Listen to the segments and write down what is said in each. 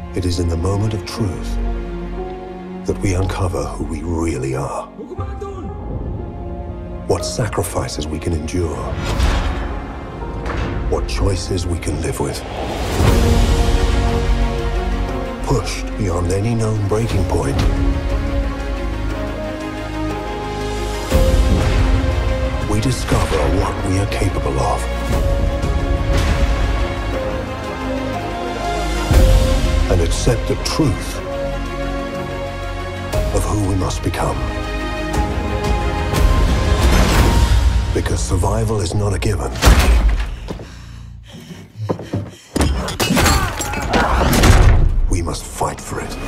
It is in the moment of truth that we uncover who we really are. What sacrifices we can endure. What choices we can live with. Pushed beyond any known breaking point, we discover what we are capable of. And accept the truth of who we must become. Because survival is not a given. We must fight for it.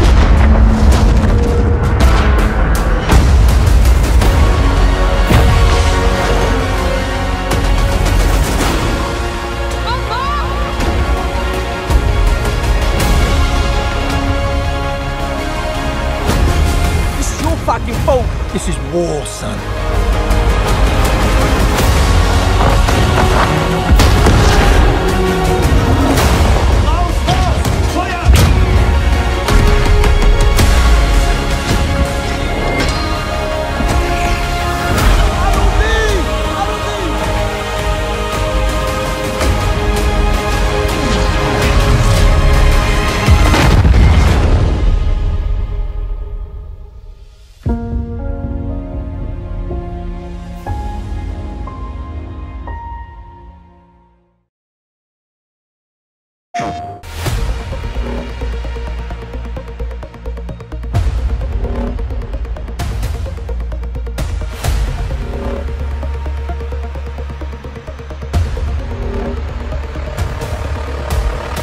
This is your fucking fault. This is war, son.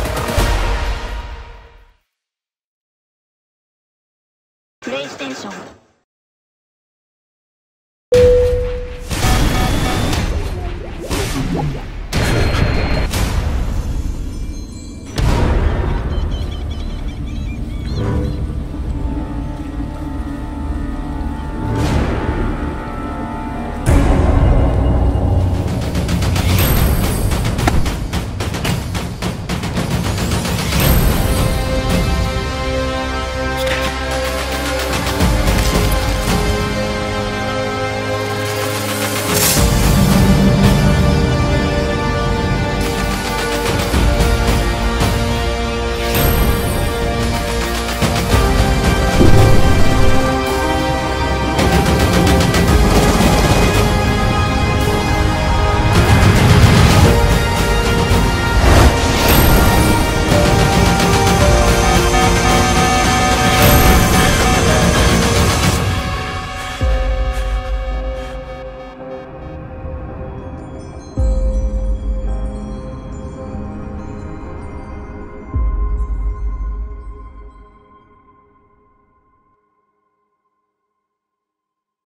PlayStation